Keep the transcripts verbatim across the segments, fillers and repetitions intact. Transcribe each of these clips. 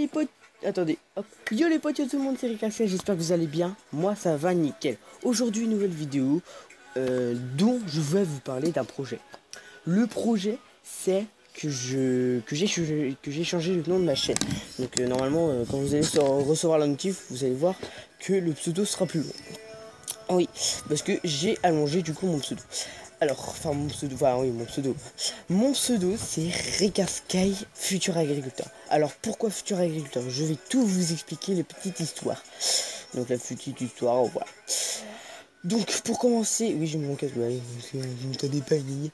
potes, attendez, hop. Yo les potes, yo tout le monde, c'est Ricassia, j'espère que vous allez bien. Moi ça va nickel. Aujourd'hui une nouvelle vidéo euh, dont je vais vous parler d'un projet. Le projet c'est que je que j'ai changé que j'ai changé le nom de ma chaîne. Donc euh, normalement euh, quand vous allez recevoir la notif, vous allez voir que le pseudo sera plus long. Oui, parce que j'ai allongé du coup mon pseudo. Alors, enfin mon pseudo, enfin oui mon pseudo. Mon pseudo c'est Ricasky futur agriculteur. Alors pourquoi futur agriculteur? Je vais tout vous expliquer les petites histoires. Donc la petite histoire, voilà. Donc pour commencer, oui j'ai mon casque, ouais, vous n'entendez pas une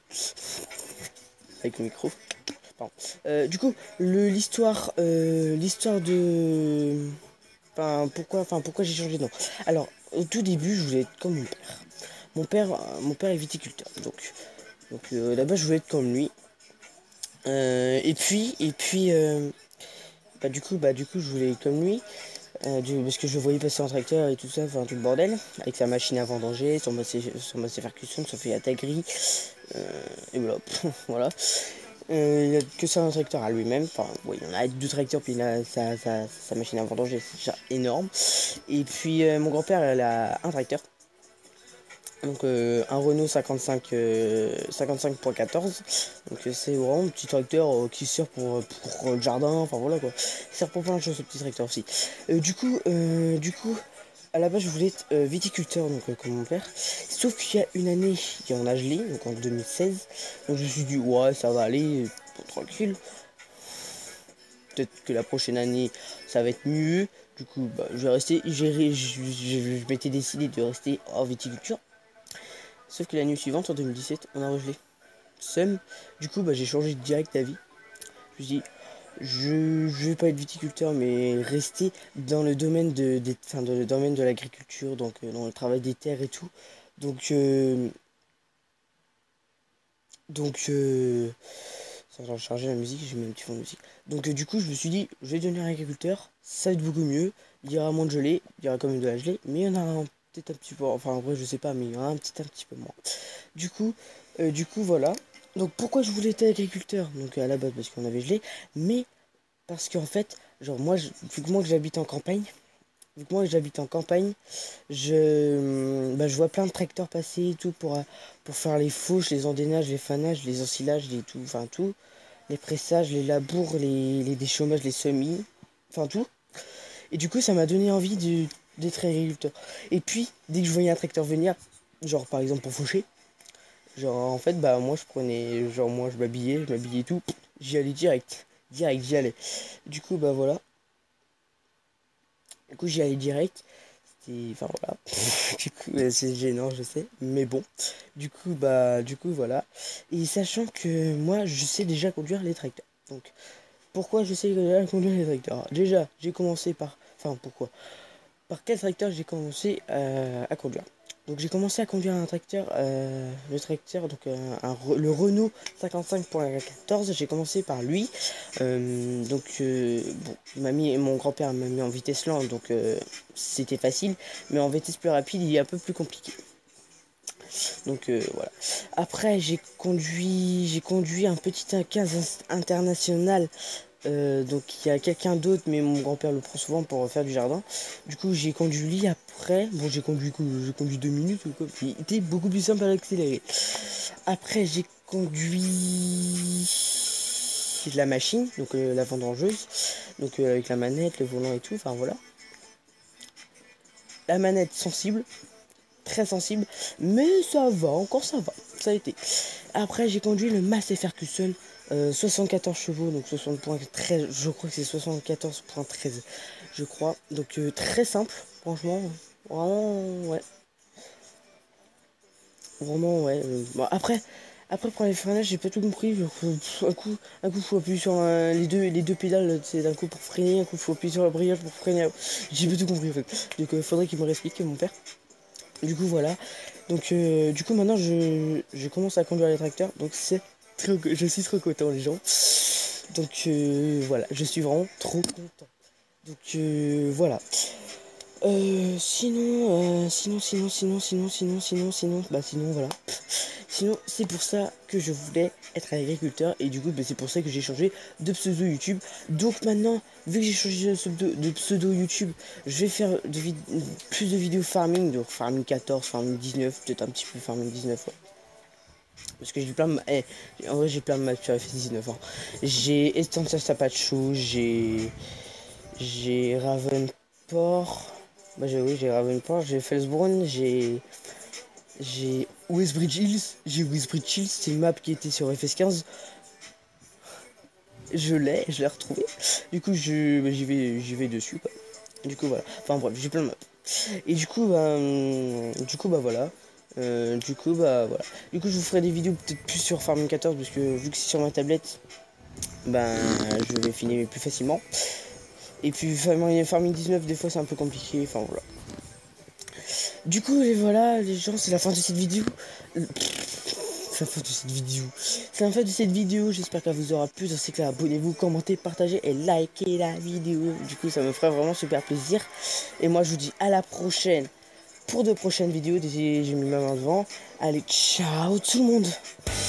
avec le micro. Pardon. Euh, du coup, le l'histoire, euh, l'histoire de, enfin pourquoi, enfin pourquoi j'ai changé de nom. Alors au tout début, je voulais être comme mon père. Mon père, euh, mon père est viticulteur, donc, donc euh, là-bas je voulais être comme lui. Euh, et puis, et puis, euh, bah du coup, bah du coup je voulais être comme lui, euh, du, parce que je voyais passer un tracteur et tout ça, enfin tout le bordel, avec sa machine à vendanger, son massé, son massé Ferguson, son Fiat Agri, euh, et voilà, voilà. Euh, il a que ça un tracteur à lui-même, enfin ouais, il y en a deux tracteurs puis il a sa, sa, sa machine à vendanger, c'est déjà énorme. Et puis euh, mon grand-père il a un tracteur. Donc euh, un Renault cinquante-cinq euh, cinquante-cinq point quatorze. Donc euh, c'est vraiment un petit tracteur euh, qui sert pour, pour le jardin, enfin voilà quoi. Il sert pour plein de choses ce petit tracteur aussi. Euh, du coup, euh, du coup, à la base je voulais être euh, viticulteur donc euh, comme mon père. Sauf qu'il y a une année, il y en a gelé, donc en deux mille seize. Donc je me suis dit ouais ça va aller, euh, tranquille. Peut-être que la prochaine année ça va être mieux. Du coup bah, je vais rester, j'ai, je, je, je m'étais décidé de rester en viticulture. Sauf que la nuit suivante, en deux mille dix-sept, on a regelé. Seum. Du coup, bah, j'ai changé direct d'avis. Je me suis dit, je, je vais pas être viticulteur, mais rester dans le domaine de, des, enfin, dans le domaine de l'agriculture, donc euh, dans le travail des terres et tout. Donc, euh, donc, euh, ça va charger la musique, j'ai mis un petit fond de musique. Donc, euh, du coup, je me suis dit, je vais devenir agriculteur, ça va être beaucoup mieux. Il y aura moins de gelée, il y aura quand même de la gelée, mais il y en a un, peut-être un petit peu, enfin, en vrai, je sais pas, mais il y en a un petit, un petit peu moins. Du coup, euh, du coup, voilà. Donc pourquoi je voulais être agriculteur? Donc à la base parce qu'on avait gelé, mais parce qu'en fait, genre moi, je, vu que moi que j'habite en campagne, vu que moi que j'habite en campagne, je, bah, je vois plein de tracteurs passer et tout pour, euh, pour faire les fauches, les endénages, les fanages, les ensilages, les tout, enfin tout, les pressages, les labours, les, les déchômages, les semis, enfin tout. Et du coup, ça m'a donné envie de- d'être agriculteur. Et puis, dès que je voyais un tracteur venir, genre par exemple pour faucher, genre en fait bah moi je prenais, genre moi je m'habillais, je m'habillais et tout, j'y allais direct, direct j'y allais. Du coup bah voilà, du coup j'y allais direct, c'était, enfin voilà, du coup euh, c'est gênant je sais, mais bon, du coup bah du coup voilà. Et sachant que moi je sais déjà conduire les tracteurs, donc pourquoi je sais déjà conduire les tracteurs? Déjà j'ai commencé par, enfin pourquoi? Par quel tracteur j'ai commencé euh, à conduire? Donc j'ai commencé à conduire un tracteur, euh, le tracteur, donc euh, un, le Renault cinquante-cinq point quatorze, j'ai commencé par lui. Euh, donc euh, bon, m'a mis, mon grand-père m'a mis en vitesse lente, donc euh, c'était facile, mais en vitesse plus rapide, il est un peu plus compliqué. Donc euh, voilà. Après j'ai conduit, j'ai conduit un petit quinze international. Euh, donc il y a quelqu'un d'autre, mais mon grand-père le prend souvent pour faire du jardin. Du coup j'ai conduit lui après. Bon j'ai conduit j'ai conduit deux minutes ou quoi. Puis il était beaucoup plus simple à l'accélérer. Après j'ai conduit la machine, donc euh, la vendangeuse. Donc euh, avec la manette, le volant et tout. Enfin voilà. La manette sensible, très sensible, mais ça va, encore ça va, ça a été. Après j'ai conduit le Massey Ferguson, euh, soixante-quatorze chevaux, donc soixante point treize, je crois que c'est soixante-quatorze point treize, je crois. Donc euh, très simple, franchement, vraiment, ouais, vraiment, ouais. euh, bon, après, après pour les freinages, j'ai pas tout compris. Genre, euh, un coup, un coup faut appuyer sur euh, les deux, les deux pédales, c'est d'un coup pour freiner, un coup faut appuyer sur la brillage pour freiner. J'ai pas tout compris en fait. Donc euh, faudrait qu'il me réexplique mon père. Du coup voilà. Donc euh, du coup maintenant je, je commence à conduire les tracteurs. Donc c'est trop, je suis trop content les gens. Donc euh, voilà, je suis vraiment trop content. Donc euh, voilà. Euh, sinon, euh, sinon, sinon, sinon, sinon, sinon, sinon, sinon, bah sinon voilà. Sinon, c'est pour ça que je voulais être agriculteur. Et du coup, bah, c'est pour ça que j'ai changé de pseudo YouTube. Donc maintenant, vu que j'ai changé de pseudo, de pseudo YouTube, je vais faire de plus de vidéos farming. Donc farming quatorze, farming dix-neuf, peut-être un petit peu farming dix-neuf. Ouais. Parce que j'ai plein de... Eh, en vrai, j'ai plein de maps sur F dix-neuf. Hein. J'ai Estancia Sapacho, j'ai... J'ai Ravenport. Bah j'ai oui, j'ai Ravenport, j'ai Felsbrunn, j'ai... J'ai Westbridge Hills. J'ai Westbridge Hills, c'est une map qui était sur F S quinze. Je l'ai, je l'ai retrouvé. Du coup, je bah, j'y vais, j'y vais dessus, quoi. Du coup, voilà. Enfin bref, j'ai plein de maps. Et du coup, bah... hum, Du coup, bah voilà. Euh, du coup, bah voilà. Du coup, je vous ferai des vidéos peut-être plus sur Farming quatorze, parce que vu que c'est sur ma tablette, ben je vais finir plus facilement. Et puis Farming dix-neuf, des fois c'est un peu compliqué, enfin voilà. Du coup, et voilà, les gens, c'est la fin de cette vidéo. C'est la fin de cette vidéo. C'est la fin de cette vidéo, j'espère qu'elle vous aura plu. Dans ce cas, abonnez-vous, commentez, partagez et likez la vidéo. Du coup, ça me ferait vraiment super plaisir. Et moi, je vous dis à la prochaine pour de prochaines vidéos. Désolé, j'ai mis ma main devant. Allez, ciao tout le monde.